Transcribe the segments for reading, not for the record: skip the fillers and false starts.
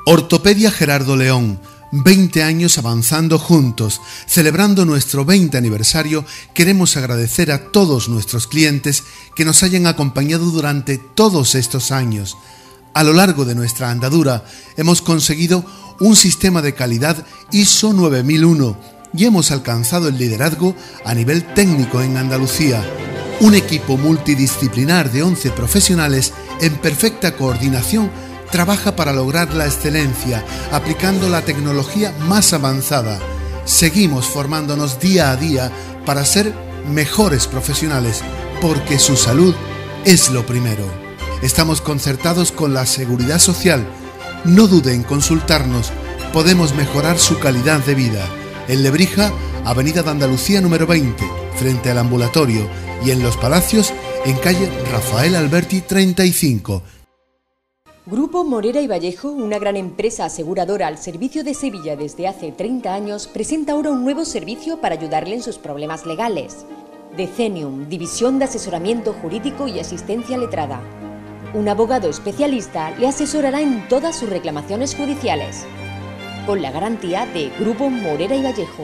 Ortopedia Gerardo León, 20 años avanzando juntos. Celebrando nuestro 20 aniversario, queremos agradecer a todos nuestros clientes que nos hayan acompañado durante todos estos años. A lo largo de nuestra andadura hemos conseguido un sistema de calidad ISO 9001 y hemos alcanzado el liderazgo a nivel técnico en Andalucía. Un equipo multidisciplinar de 11 profesionales en perfecta coordinación trabaja para lograr la excelencia, aplicando la tecnología más avanzada. Seguimos formándonos día a día para ser mejores profesionales, porque su salud es lo primero. Estamos concertados con la Seguridad Social. No dude en consultarnos, podemos mejorar su calidad de vida. En Lebrija, Avenida de Andalucía número 20, frente al ambulatorio, y en Los Palacios, en calle Rafael Alberti 35. Grupo Morera y Vallejo, una gran empresa aseguradora al servicio de Sevilla desde hace 30 años, presenta ahora un nuevo servicio para ayudarle en sus problemas legales. Decenium, División de Asesoramiento Jurídico y Asistencia Letrada. Un abogado especialista le asesorará en todas sus reclamaciones judiciales, con la garantía de Grupo Morera y Vallejo.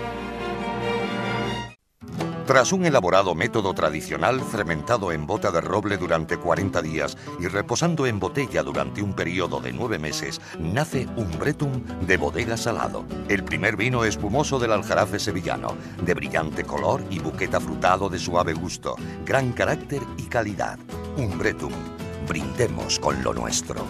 Tras un elaborado método tradicional fermentado en bota de roble durante 40 días y reposando en botella durante un periodo de 9 meses, nace Umbretum de Bodega Salado, el primer vino espumoso del Aljarafe sevillano, de brillante color y buquete afrutado de suave gusto, gran carácter y calidad. Umbretum, brindemos con lo nuestro.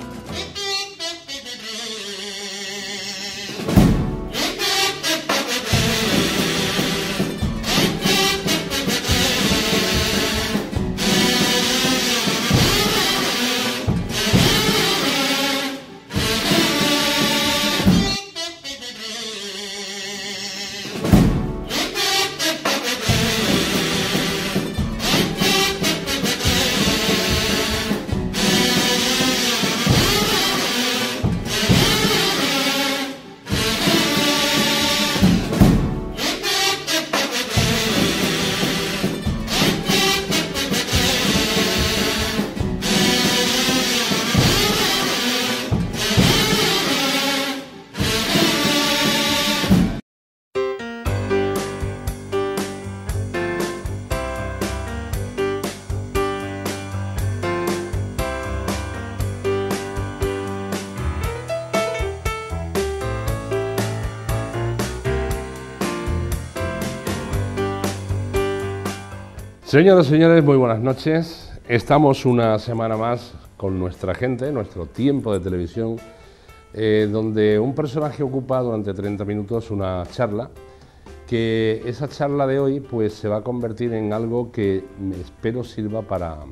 Señoras y señores, muy buenas noches. Estamos una semana más con nuestra gente, nuestro tiempo de televisión, donde un personaje ocupa durante 30 minutos una charla, que esa charla de hoy pues se va a convertir en algo que espero sirva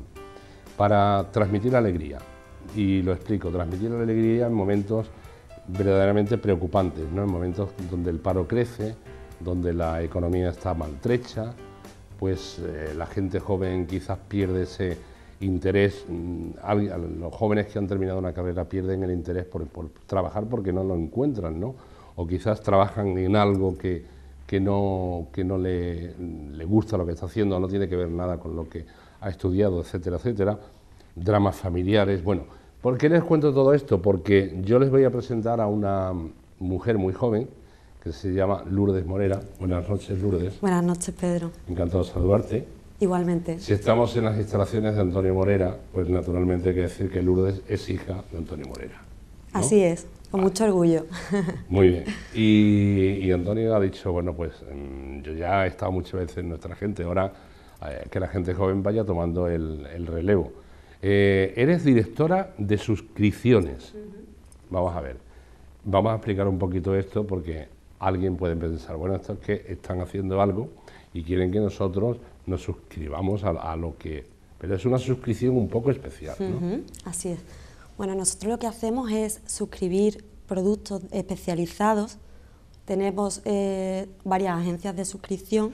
para transmitir alegría. Y lo explico, transmitir la alegría en momentos verdaderamente preocupantes, ¿no? En momentos donde el paro crece, donde la economía está maltrecha, pues la gente joven quizás pierde ese interés, los jóvenes que han terminado una carrera pierden el interés por trabajar porque no lo encuentran, ¿no? O quizás trabajan en algo que no le gusta lo que está haciendo, no tiene que ver nada con lo que ha estudiado, etcétera, etcétera. Dramas familiares. Bueno, ¿por qué les cuento todo esto? Porque yo les voy a presentar a una mujer muy joven que se llama Lourdes Morera. Buenas noches, Lourdes. Buenas noches, Pedro. Encantado de saludarte. Igualmente. Si estamos en las instalaciones de Antonio Morera, pues naturalmente hay que decir que Lourdes es hija de Antonio Morera, ¿no? Así es, con mucho orgullo. Muy bien. Y Antonio ha dicho, bueno, pues yo ya he estado muchas veces en nuestra gente, ahora que la gente joven vaya tomando el relevo. Eres directora de suscripciones. Vamos a ver, vamos a explicar un poquito esto porque alguien puede pensar, bueno, esto es que están haciendo algo y quieren que nosotros nos suscribamos a lo que... Pero es una suscripción un poco especial, ¿no? Así es. Bueno, nosotros lo que hacemos es suscribir productos especializados. Tenemos varias agencias de suscripción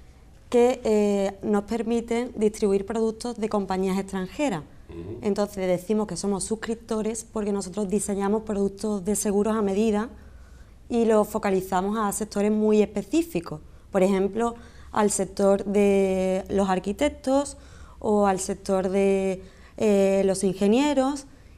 que nos permiten distribuir productos de compañías extranjeras. Entonces decimos que somos suscriptores porque nosotros diseñamos productos de seguros a medida y los focalizamos a sectores muy específicos, por ejemplo, al sector de los arquitectos o al sector de los ingenieros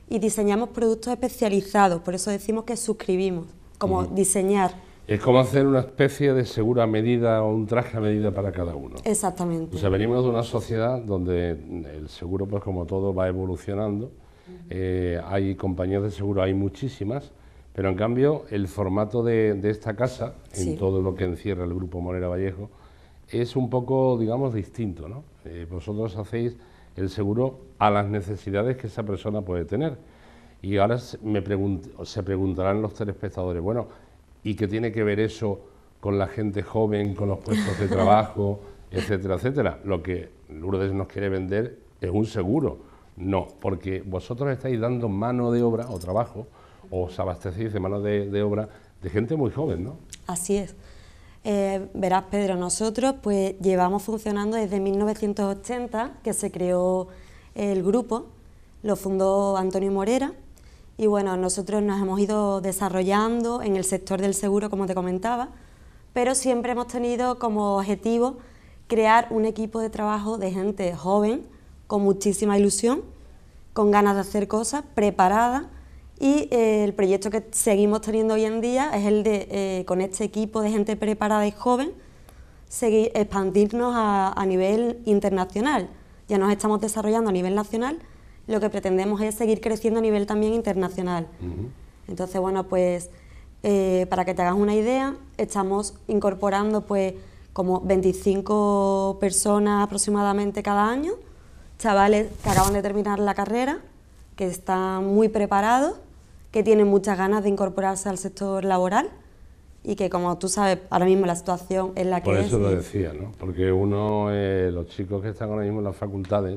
y diseñamos productos especializados, por eso decimos que suscribimos, como diseñar. Es como hacer una especie de seguro a medida o un traje a medida para cada uno. Exactamente. O sea, venimos de una sociedad donde el seguro, pues como todo, va evolucionando. Hay compañías de seguro, hay muchísimas, pero en cambio el formato de esta casa, en todo lo que encierra el Grupo Morera Vallejo, es un poco, digamos, distinto, ¿no? Vosotros hacéis el seguro a las necesidades que esa persona puede tener. Y ahora se preguntarán los telespectadores, bueno, ¿y qué tiene que ver eso con la gente joven, con los puestos de trabajo, etcétera, etcétera? Lo que Lourdes nos quiere vender es un seguro. No, porque vosotros estáis dando mano de obra o trabajo, o os abastecéis de mano de obra de gente muy joven, ¿no? Así es. Verás, Pedro, nosotros pues llevamos funcionando desde 1980, que se creó el grupo, lo fundó Antonio Morera, y bueno, nosotros nos hemos ido desarrollando en el sector del seguro, como te comentaba, pero siempre hemos tenido como objetivo crear un equipo de trabajo de gente joven, con muchísima ilusión, con ganas de hacer cosas, preparada, y el proyecto que seguimos teniendo hoy en día es el de, con este equipo de gente preparada y joven, seguir, expandirnos a nivel internacional. Ya nos estamos desarrollando a nivel nacional, lo que pretendemos es seguir creciendo a nivel también internacional. Entonces, bueno, pues para que te hagas una idea, estamos incorporando pues como 25 personas aproximadamente cada año, chavales que acaban de terminar la carrera, que están muy preparados, que tienen muchas ganas de incorporarse al sector laboral y que, como tú sabes, ahora mismo la situación es la que es. Por eso lo decía, ¿no? Porque los chicos que están ahora mismo en las facultades,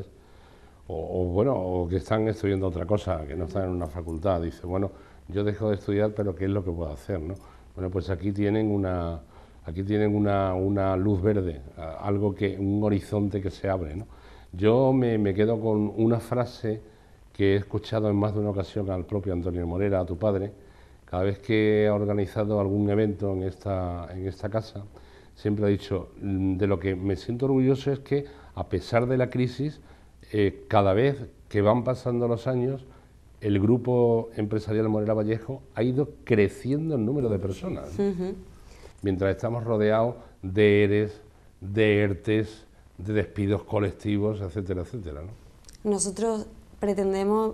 o que están estudiando otra cosa, que no están en una facultad, dice, bueno, yo dejo de estudiar, pero ¿qué es lo que puedo hacer, no? Bueno, pues aquí tienen una luz verde, un horizonte que se abre, ¿no? Yo me quedo con una frase que he escuchado en más de una ocasión al propio Antonio Morera, a tu padre, cada vez que ha organizado algún evento en esta casa, siempre ha dicho, de lo que me siento orgulloso es que, a pesar de la crisis, cada vez que van pasando los años, el Grupo Empresarial Morera Vallejo ha ido creciendo en número de personas, ¿no? Mientras estamos rodeados de ERES, de ERTES, de despidos colectivos, etcétera, etcétera, ¿no? Nosotros pretendemos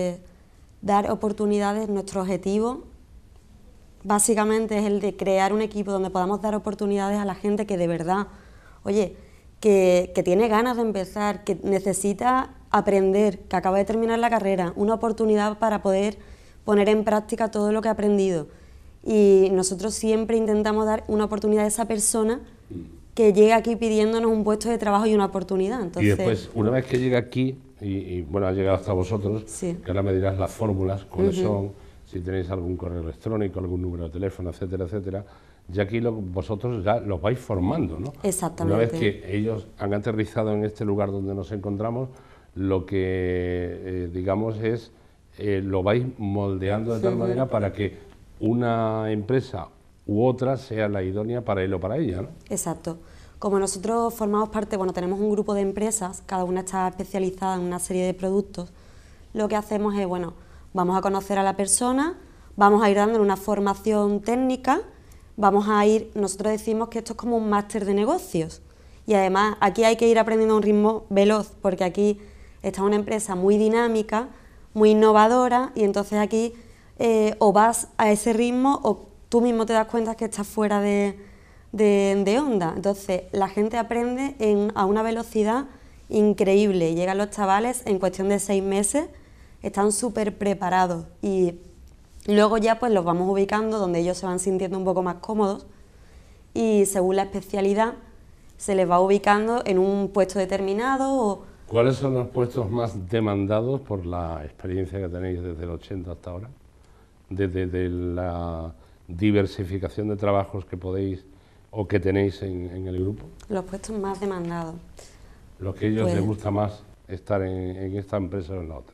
dar oportunidades. Nuestro objetivo básicamente es el de crear un equipo donde podamos dar oportunidades a la gente que de verdad, oye, que tiene ganas de empezar, que necesita aprender, que acaba de terminar la carrera, una oportunidad para poder poner en práctica todo lo que ha aprendido. Y nosotros siempre intentamos dar una oportunidad a esa persona que llega aquí pidiéndonos un puesto de trabajo y una oportunidad. Entonces, y después, una vez que llega aquí, y bueno, ha llegado hasta vosotros, sí, que ahora me dirás las fórmulas, cuáles son, si tenéis algún correo electrónico, algún número de teléfono, etcétera, etcétera, ya aquí vosotros ya los vais formando, ¿no? Exactamente. Una vez que ellos han aterrizado en este lugar donde nos encontramos, lo que digamos es, lo vais moldeando de tal manera para que una empresa u otra sea la idónea para él o para ella, ¿no? Exacto. Como nosotros formamos parte, bueno, tenemos un grupo de empresas, cada una está especializada en una serie de productos, lo que hacemos es, bueno, vamos a conocer a la persona, vamos a ir dándole una formación técnica, nosotros decimos que esto es como un máster de negocios, y además aquí hay que ir aprendiendo a un ritmo veloz, porque aquí está una empresa muy dinámica, muy innovadora, y entonces aquí o vas a ese ritmo o tú mismo te das cuenta que estás fuera de onda. Entonces la gente aprende a una velocidad increíble. Llegan los chavales en cuestión de 6 meses, están súper preparados y luego ya pues los vamos ubicando donde ellos se van sintiendo un poco más cómodos y según la especialidad se les va ubicando en un puesto determinado. ¿Cuáles son los puestos más demandados por la experiencia que tenéis desde el 80 hasta ahora? Desde la diversificación de trabajos que podéis o que tenéis en el grupo. Los puestos más demandados. Los que a ellos les gusta más estar en esta empresa o en la otra.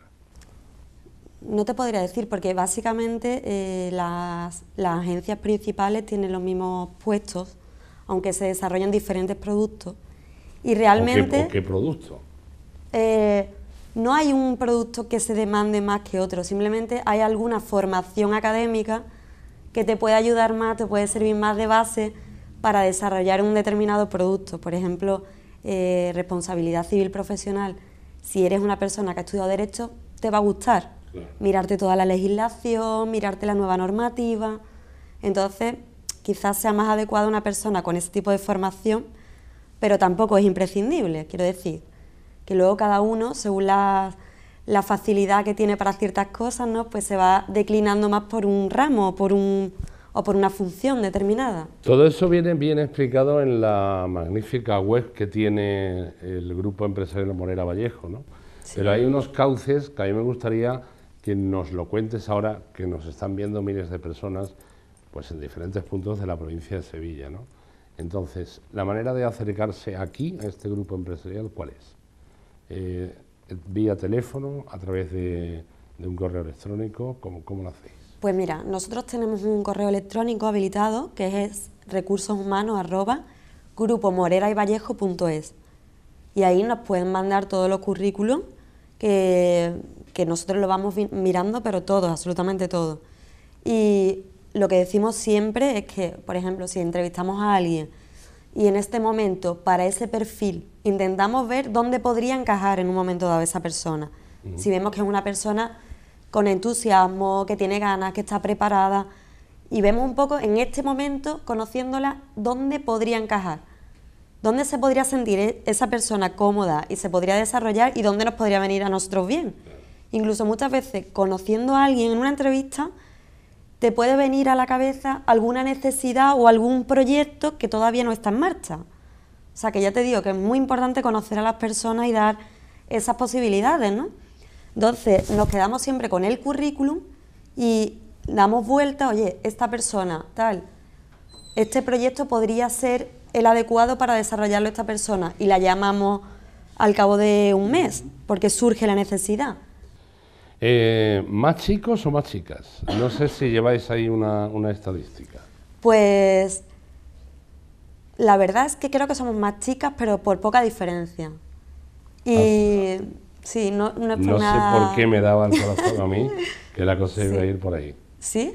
No te podría decir, porque básicamente las agencias principales tienen los mismos puestos, aunque se desarrollan diferentes productos. Y realmente... ¿O qué producto? no hay un producto que se demande más que otro, simplemente hay alguna formación académica que te puede ayudar más, te puede servir más de base para desarrollar un determinado producto. Por ejemplo, responsabilidad civil profesional. Si eres una persona que ha estudiado Derecho, te va a gustar mirarte toda la legislación, mirarte la nueva normativa. Entonces, quizás sea más adecuada una persona con ese tipo de formación, pero tampoco es imprescindible. Quiero decir, que luego cada uno, según la facilidad que tiene para ciertas cosas, ¿no?, pues se va declinando más por un ramo o por una función determinada. Todo eso viene bien explicado en la magnífica web que tiene el Grupo Empresarial Morera Vallejo, ¿no? Sí. Pero hay unos cauces que a mí me gustaría que nos lo cuentes ahora, que nos están viendo miles de personas, pues en diferentes puntos de la provincia de Sevilla, ¿no? Entonces, la manera de acercarse aquí, a este grupo empresarial, ¿cuál es? ¿Vía teléfono, a través de un correo electrónico? ¿Cómo lo hacéis? Pues mira, nosotros tenemos un correo electrónico habilitado que es recursoshumanos@grupomorerayvallejo.es, y ahí nos pueden mandar todos los currículums que nosotros lo vamos mirando, pero todos, absolutamente todos. Y lo que decimos siempre es que, por ejemplo, si entrevistamos a alguien y en este momento, para ese perfil, intentamos ver dónde podría encajar en un momento dado esa persona. Si vemos que es una persona con entusiasmo, que tiene ganas, que está preparada, y vemos un poco en este momento, conociéndola, dónde podría encajar, dónde se podría sentir esa persona cómoda y se podría desarrollar, y dónde nos podría venir a nosotros bien. Incluso muchas veces, conociendo a alguien en una entrevista, te puede venir a la cabeza alguna necesidad o algún proyecto que todavía no está en marcha. O sea, que ya te digo que es muy importante conocer a las personas y dar esas posibilidades, ¿no? Entonces, nos quedamos siempre con el currículum y damos vuelta, oye, esta persona, tal, este proyecto podría ser el adecuado para desarrollarlo esta persona, y la llamamos al cabo de un mes, porque surge la necesidad. ¿Más chicos o más chicas? No sé si lleváis ahí una estadística. Pues la verdad es que creo que somos más chicas, pero por poca diferencia. Y sí, no es por no nada... sé por qué me daba el corazón a mí que la cosa iba a ir por ahí. ¿Sí?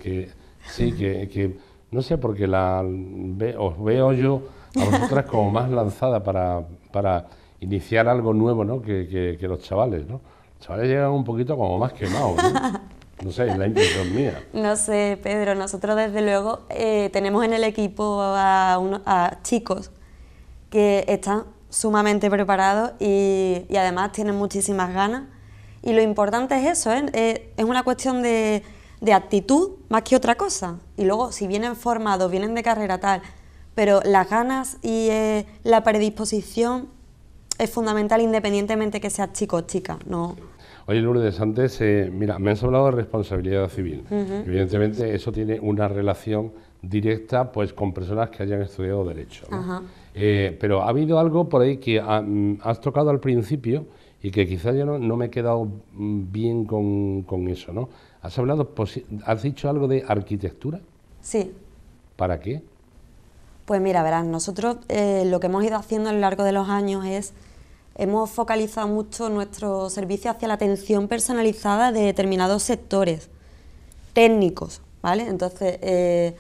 Que no sé, porque os veo yo a vosotras como más lanzada para iniciar algo nuevo, ¿no?, que los chavales, ¿no? Los chavales llegan un poquito como más quemados, ¿no? No sé, es la impresión mía. No sé, Pedro, nosotros desde luego tenemos en el equipo a chicos que están sumamente preparados y además tienen muchísimas ganas, y lo importante es eso, es una cuestión de actitud más que otra cosa. Y luego, si vienen formados, vienen de carrera tal, pero las ganas y la predisposición es fundamental, independientemente que seas chico o chica, ¿no? Oye, Lourdes, antes, mira, me has hablado de responsabilidad civil. Evidentemente, eso tiene una relación directa, pues, con personas que hayan estudiado Derecho, ¿no? Pero ha habido algo por ahí que has tocado al principio y que quizás yo no me he quedado bien con eso, ¿no? ¿Has dicho algo de arquitectura? Sí. ¿Para qué? Pues mira, verás, nosotros lo que hemos ido haciendo a lo largo de los años hemos focalizado mucho nuestro servicio hacia la atención personalizada de determinados sectores técnicos, ¿vale? Entonces,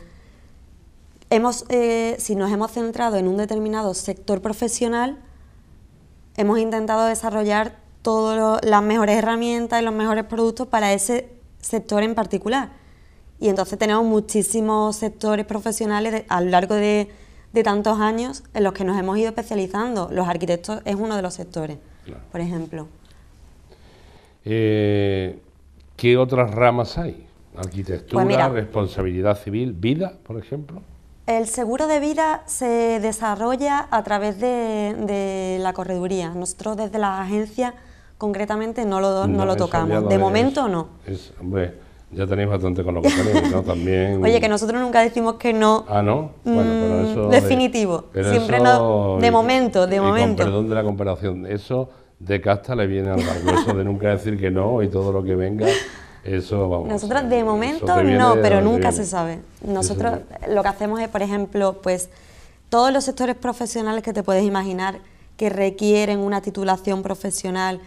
si nos hemos centrado en un determinado sector profesional, hemos intentado desarrollar todas las mejores herramientas y los mejores productos para ese sector en particular. Y entonces tenemos muchísimos sectores profesionales a lo largo de tantos años en los que nos hemos ido especializando. Los arquitectos es uno de los sectores, claro, por ejemplo. ¿Qué otras ramas hay? Arquitectura, pues mira, responsabilidad civil, vida, por ejemplo. El seguro de vida se desarrolla a través de la correduría. Nosotros desde las agencias concretamente no lo tocamos. De momento no. Hombre, ya tenéis bastante con lo que tenéis, ¿no? También... Oye, que nosotros nunca decimos que no. Ah, ¿no? Bueno, pero eso... Definitivo. Siempre eso, no. De momento, de momento. Con perdón de la comparación, eso de casta le viene al barco. Eso de nunca decir que no y todo lo que venga, eso vamos. Nosotros de momento no, pero nunca se sabe. Nosotros lo que hacemos es, por ejemplo, pues todos los sectores profesionales que te puedes imaginar que requieren una titulación profesional,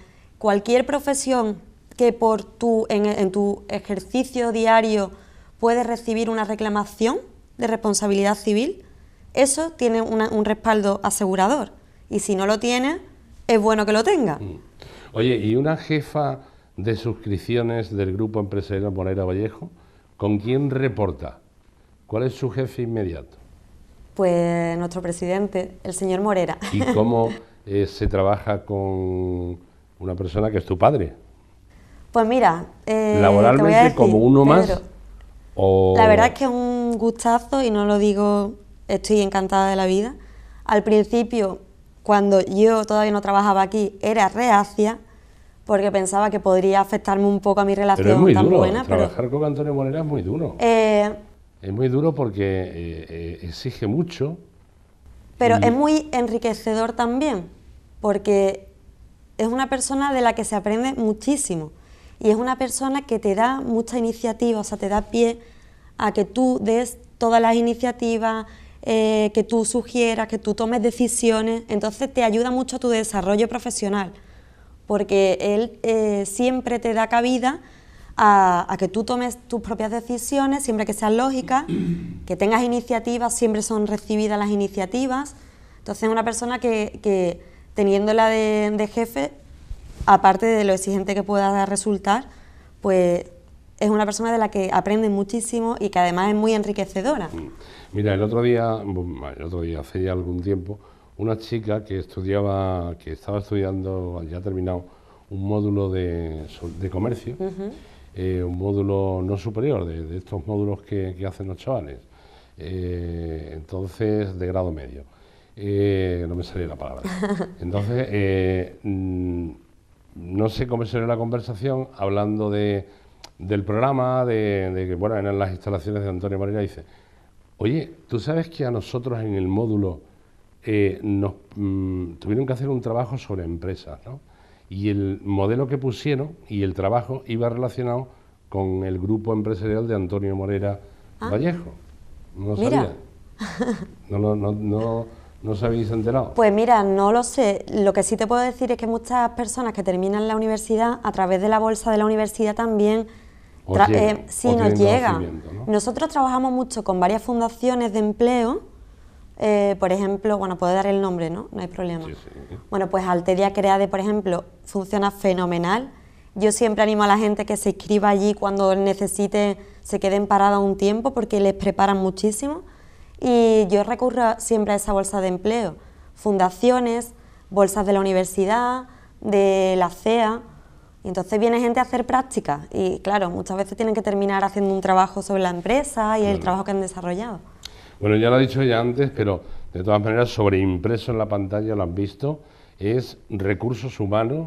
cualquier profesión que en tu ejercicio diario puedes recibir una reclamación de responsabilidad civil, eso tiene un respaldo asegurador. Y si no lo tiene, es bueno que lo tenga. Oye, ¿y una jefa de suscripciones del Grupo Empresarial Morera Vallejo, con quién reporta? ¿Cuál es su jefe inmediato? Pues nuestro presidente, el señor Morera. ¿Y cómo se trabaja con una persona que es tu padre? Pues mira, ¿laboralmente te voy a decir, como uno Pedro, más? O... La verdad es que es un gustazo y no lo digo, estoy encantada de la vida. Al principio, cuando yo todavía no trabajaba aquí, era reacia porque pensaba que podría afectarme un poco a mi relación pero es muy tan duro, buena. trabajar con Antonio Morera es muy duro. Es muy duro porque exige mucho. Pero es muy enriquecedor también, porque es una persona de la que se aprende muchísimo. Y es una persona que te da mucha iniciativa, o sea, te da pie a que tú des todas las iniciativas, que tú sugieras, que tú tomes decisiones. Entonces te ayuda mucho a tu desarrollo profesional, porque él siempre te da cabida a que tú tomes tus propias decisiones, siempre que sean lógicas, que tengas iniciativas, siempre son recibidas las iniciativas. Entonces es una persona que teniéndola de jefe, aparte de lo exigente que pueda resultar, pues es una persona de la que aprende muchísimo y que además es muy enriquecedora. Mira, el otro día, hace ya algún tiempo, una chica que estaba estudiando, ya ha terminado, un módulo de comercio, un módulo no superior, de estos módulos que hacen los chavales, entonces de grado medio. No me salía la palabra. Entonces, no sé cómo sería la conversación, hablando del programa, de que, bueno, eran las instalaciones de Antonio Morera, y dice, oye, ¿tú sabes que a nosotros en el módulo nos tuvieron que hacer un trabajo sobre empresas, ¿no? Y el modelo que pusieron y el trabajo iba relacionado con el grupo empresarial de Antonio Morera Vallejo? No sabía. ¿No os habéis enterado? Pues mira, no lo sé. Lo que sí te puedo decir es que muchas personas que terminan la universidad, a través de la bolsa de la universidad también, sí nos llega. ¿No? Nosotros trabajamos mucho con varias fundaciones de empleo, por ejemplo, bueno, puedo dar el nombre, ¿no? No hay problema. Sí, sí. Bueno, pues Altedia Creade, por ejemplo, funciona fenomenal. Yo siempre animo a la gente que se inscriba allí cuando necesite, se queden parados un tiempo, porque les preparan muchísimo. Y yo recurro siempre a esa bolsa de empleo, fundaciones, bolsas de la universidad, de la CEA, y entonces viene gente a hacer prácticas y claro, muchas veces tienen que terminar haciendo un trabajo sobre la empresa y el trabajo que han desarrollado. Bueno, ya lo he dicho ya antes, pero de todas maneras sobreimpreso en la pantalla, lo han visto, es recursos humanos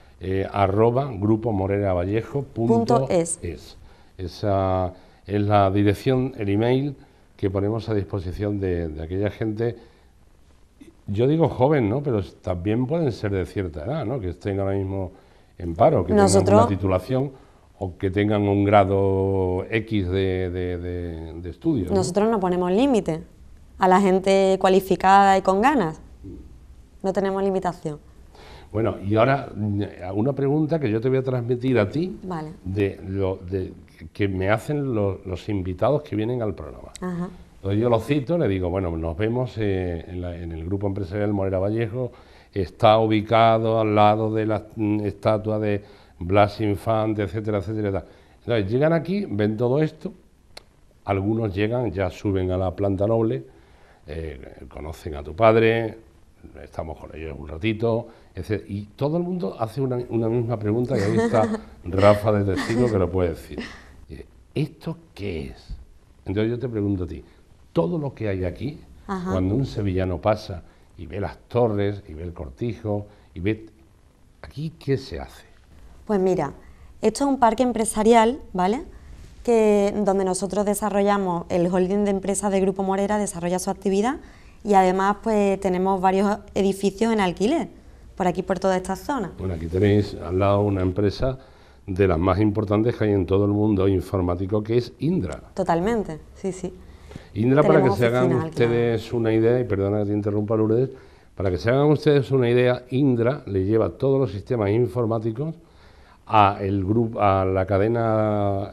@grupomoreravallejo.es. Esa es la dirección, el email que ponemos a disposición de aquella gente, yo digo joven, ¿no? Pero también pueden ser de cierta edad, ¿no? Que estén ahora mismo en paro, que tengan una titulación o que tengan un grado X de estudio, ¿no? Nosotros no ponemos límite a la gente cualificada y con ganas, no tenemos limitación. Bueno, y ahora una pregunta que yo te voy a transmitir a ti, vale, que me hacen los invitados que vienen al programa. Ajá. Entonces yo lo cito, le digo, bueno, nos vemos en el Grupo Empresarial Morera Vallejo, está ubicado al lado de la estatua de Blas Infante, etcétera, etcétera, etcétera. Entonces llegan aquí, ven todo esto, algunos llegan, ya suben a la planta noble, conocen a tu padre, estamos con ellos un ratito, etc. Y todo el mundo hace una misma pregunta, que ahí está Rafa de testigo que lo puede decir. ¿Esto qué es? Entonces yo te pregunto a ti, todo lo que hay aquí, ajá, cuando un sevillano pasa y ve las torres, y ve el cortijo, y ve... ¿Aquí qué se hace? Pues mira, esto es un parque empresarial, ¿vale?, donde nosotros desarrollamos, el holding de empresas de Grupo Morera desarrolla su actividad y además pues tenemos varios edificios en alquiler, por aquí por toda esta zona. Bueno, aquí tenéis al lado una empresa de las más importantes que hay en todo el mundo informático, que es Indra. Totalmente, sí, sí. Indra, para que se hagan ustedes una idea, y perdona que te interrumpa, Lourdes, Para que se hagan ustedes una idea, Indra le lleva todos los sistemas informáticos a la cadena,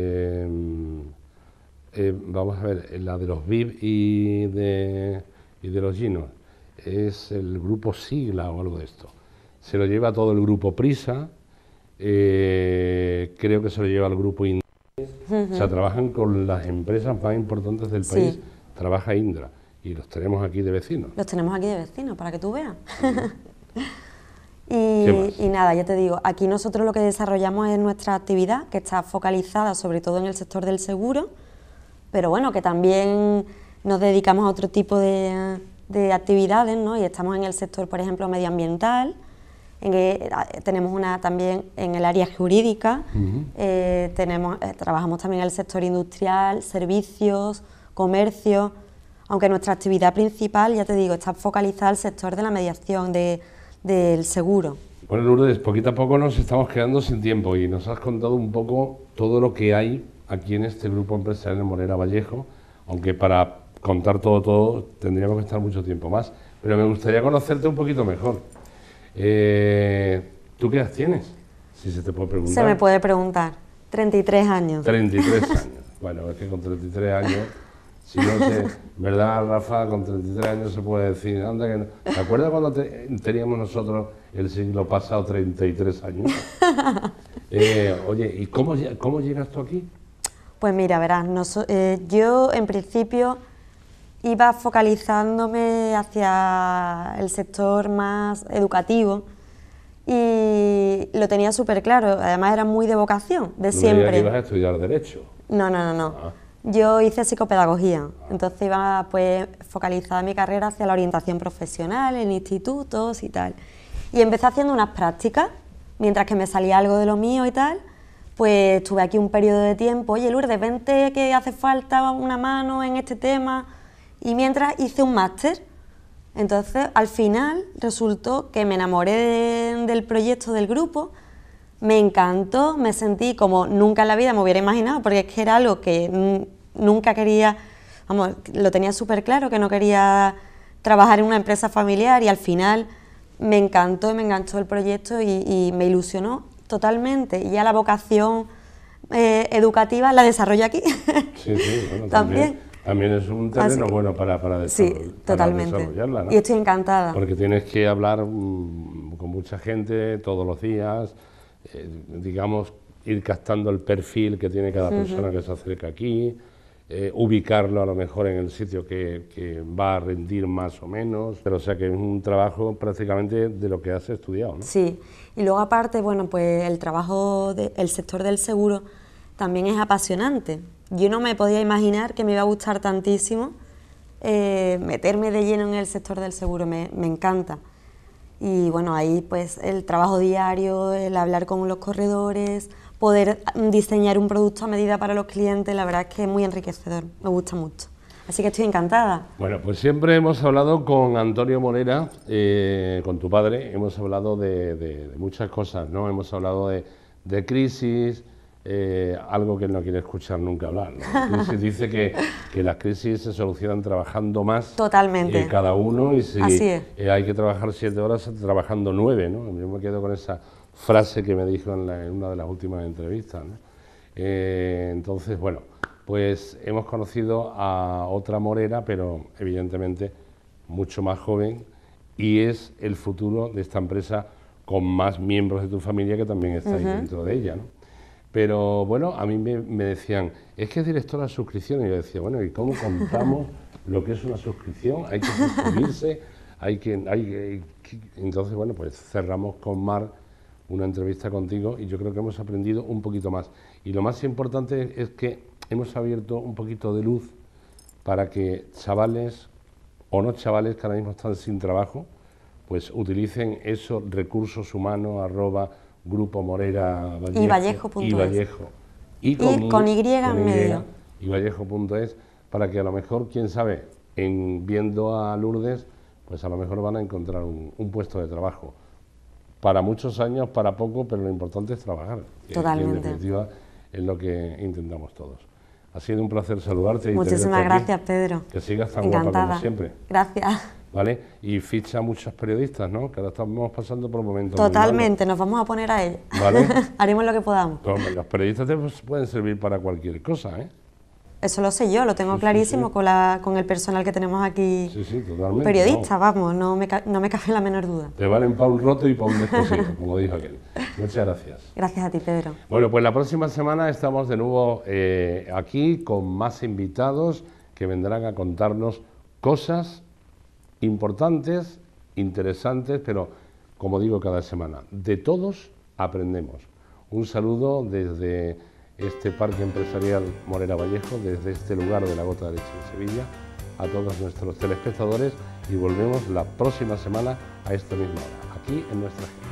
vamos a ver, la de los VIP y de los Ginos, es el grupo Sigla o algo de esto. Se lo lleva todo el grupo Prisa, creo que se lo lleva el grupo Indra. O sea, trabajan con las empresas más importantes del país, Sí. trabaja Indra. Y los tenemos aquí de vecinos. Los tenemos aquí de vecinos, para que tú veas. ¿Qué más? Y nada, ya te digo, aquí nosotros lo que desarrollamos es nuestra actividad, que está focalizada sobre todo en el sector del seguro, pero bueno, que también nos dedicamos a otro tipo de actividades, ¿no? Y estamos en el sector, por ejemplo, medioambiental, tenemos una también en el área jurídica, trabajamos también en el sector industrial, servicios, comercio, aunque nuestra actividad principal, ya te digo, está focalizada al sector de la mediación, del seguro. Bueno, Lourdes, poquito a poco nos estamos quedando sin tiempo y nos has contado un poco todo lo que hay aquí en este grupo empresarial en Morera Vallejo, aunque para contar todo tendríamos que estar mucho tiempo más, pero me gustaría conocerte un poquito mejor. ¿Tú qué edad tienes? Si se te puede preguntar. Se me puede preguntar. 33 años. 33 años. Bueno, es que con 33 años, si no sé, ¿verdad, Rafa? Con 33 años se puede decir, anda que no. ¿Te acuerdas cuando teníamos nosotros el siglo pasado 33 años? Oye, ¿y cómo llegas tú aquí? Pues mira, verás, yo en principio iba focalizándome hacia el sector más educativo y lo tenía súper claro, además era muy de vocación, de siempre. No me digas que ibas a estudiar Derecho. No. Ah. Yo hice psicopedagogía, entonces iba pues focalizada mi carrera hacia la orientación profesional, en institutos y tal. Y empecé haciendo unas prácticas, mientras que me salía algo de lo mío y tal, pues estuve aquí un periodo de tiempo, oye Lourdes, vente que hace falta una mano en este tema, y mientras hice un máster. Entonces al final resultó que me enamoré del proyecto del grupo, me encantó, me sentí como nunca en la vida me hubiera imaginado, porque es que era algo que nunca quería, vamos, lo tenía súper claro, que no quería trabajar en una empresa familiar y al final me encantó y me enganchó el proyecto y me ilusionó totalmente. Y ya la vocación educativa la desarrollo aquí. Sí, bueno, también es un terreno bueno para desarrollarla, ¿no? Y estoy encantada. Porque tienes que hablar con mucha gente todos los días, digamos, ir captando el perfil que tiene cada persona que se acerca aquí, ubicarlo a lo mejor en el sitio que va a rendir más o menos, pero o sea que es un trabajo prácticamente de lo que has estudiado, ¿no? Sí, y luego aparte, bueno, pues el trabajo del sector del seguro también es apasionante. Yo no me podía imaginar que me iba a gustar tantísimo meterme de lleno en el sector del seguro, me encanta. Y bueno, ahí pues el trabajo diario, el hablar con los corredores, poder diseñar un producto a medida para los clientes, la verdad es que es muy enriquecedor, me gusta mucho. Así que estoy encantada. Bueno, pues siempre hemos hablado con Antonio Morera, con tu padre, hemos hablado de muchas cosas, ¿no? Hemos hablado de crisis, algo que él no quiere escuchar nunca hablar, ¿no? La crisis dice que las crisis se solucionan trabajando más. Totalmente. Cada uno, y si Así es. Hay que trabajar 7 horas, trabajando 9, ¿no? Yo me quedo con esa frase que me dijo en una de las últimas entrevistas, ¿no? Entonces, bueno, pues hemos conocido a otra Morera, pero evidentemente mucho más joven, y es el futuro de esta empresa con más miembros de tu familia que también estáis dentro de ella, ¿no? Pero bueno, a mí me decían, es que es directora de suscripción, y yo decía, bueno, ¿y cómo contamos lo que es una suscripción? Hay que suscribirse, entonces, bueno, pues cerramos con Mar una entrevista contigo y yo creo que hemos aprendido un poquito más. Y lo más importante es que hemos abierto un poquito de luz para que chavales o no chavales que ahora mismo están sin trabajo, pues utilicen esos recursos humanos @ Grupo Morera Vallejo, y Vallejo.es. Y con Y en medio. Y Vallejo.es, para que a lo mejor, quién sabe, viendo a Lourdes, pues a lo mejor van a encontrar un puesto de trabajo. Para muchos años, para poco, pero lo importante es trabajar. Totalmente. Que en definitiva es lo que intentamos todos. Ha sido un placer saludarte. Muchísimas gracias, Pedro. Que sigas tan encantada. guapa como siempre. Gracias. ¿vale? Y ficha a muchos periodistas, ¿no? Que ahora estamos pasando por momentos Totalmente, muy nos vamos a poner a ello. ¿Vale? Haremos lo que podamos. malos. Los periodistas te pueden servir para cualquier cosa, ¿eh? Eso lo sé yo, lo tengo clarísimo. Sí. Con el personal que tenemos aquí. Sí, totalmente. Periodistas, vamos, no me cabe la menor duda. Te valen para un roto y para un descosido, como dijo aquel. Muchas gracias. Gracias a ti, Pedro. Bueno, pues la próxima semana estamos de nuevo aquí con más invitados que vendrán a contarnos cosas importantes, interesantes, pero como digo cada semana, de todos aprendemos. Un saludo desde este Parque Empresarial Morera Vallejo, desde este lugar de la Gota de Leche en Sevilla, a todos nuestros telespectadores, y volvemos la próxima semana a esta misma hora, aquí en nuestra gente.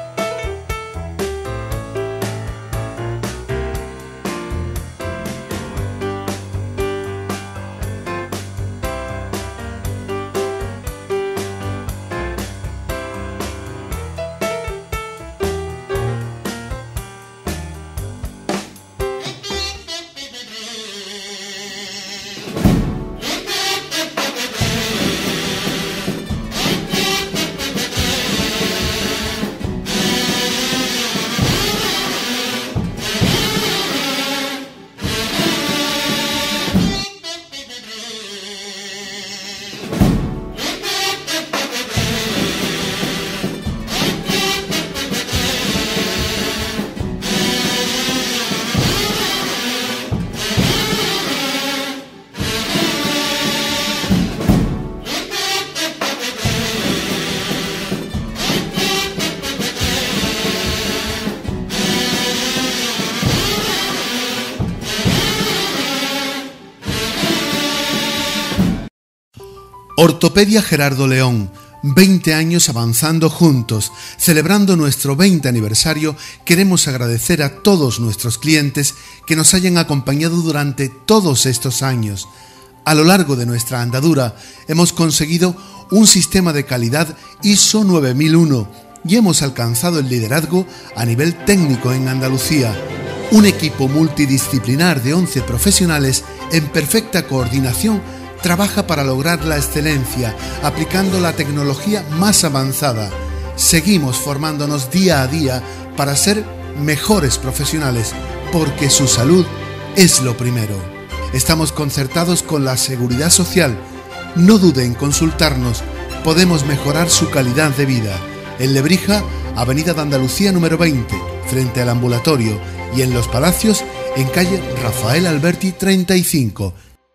Ortopedia Gerardo León, 20 años avanzando juntos. Celebrando nuestro 20 aniversario, queremos agradecer a todos nuestros clientes que nos hayan acompañado durante todos estos años. A lo largo de nuestra andadura hemos conseguido un sistema de calidad ISO 9001 y hemos alcanzado el liderazgo a nivel técnico en Andalucía. Un equipo multidisciplinar de 11 profesionales en perfecta coordinación trabaja para lograr la excelencia, aplicando la tecnología más avanzada. Seguimos formándonos día a día para ser mejores profesionales, porque su salud es lo primero. Estamos concertados con la Seguridad Social. No dude en consultarnos, podemos mejorar su calidad de vida. En Lebrija, Avenida de Andalucía número 20, frente al ambulatorio, y en Los Palacios, en calle Rafael Alberti 35.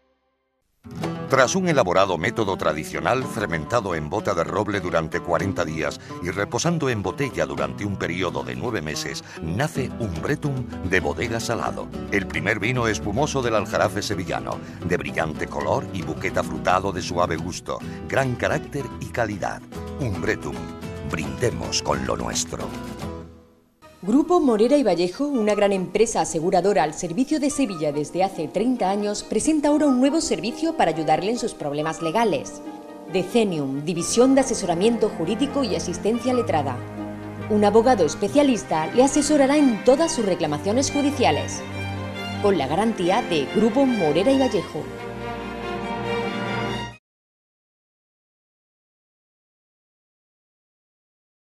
Tras un elaborado método tradicional fermentado en bota de roble durante 40 días y reposando en botella durante un periodo de 9 meses, nace Umbretum de Bodega Salado, el primer vino espumoso del Aljarafe sevillano, de brillante color y buquete afrutado de suave gusto, gran carácter y calidad. Umbretum, brindemos con lo nuestro. Grupo Morera y Vallejo, una gran empresa aseguradora al servicio de Sevilla desde hace 30 años, presenta ahora un nuevo servicio para ayudarle en sus problemas legales. Decenium, División de Asesoramiento Jurídico y Asistencia Letrada. Un abogado especialista le asesorará en todas sus reclamaciones judiciales, con la garantía de Grupo Morera y Vallejo.